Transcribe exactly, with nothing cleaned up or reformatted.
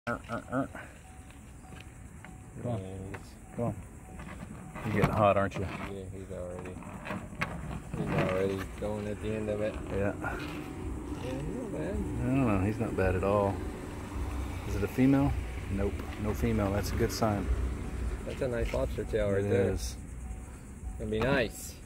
Uh, uh, uh. Come on. Yeah, Come on. You're getting hot, aren't you? yeah, he's already he's already going at the end of it. Yeah. Yeah, he's not bad. I don't know. He's not bad at all. Is it a female? Nope. No female. That's a good sign. That's a nice lobster tail right It there. is. Gonna be nice.